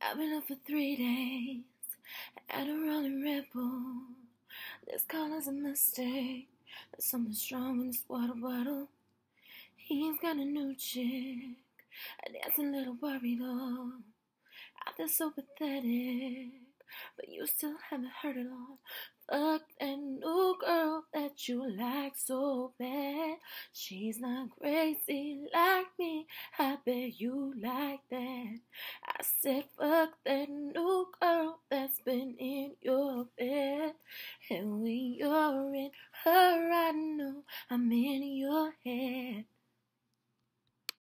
I've been up for 3 days at a rolling Red Bull. This color's a mistake. There's something strong in this water. He's got a new chick, and that's a little worried though. I feel so pathetic, but you still haven't heard it all. Fuck that new girl that you like so bad. She's not crazy like me, I bet you like that. I said fuck that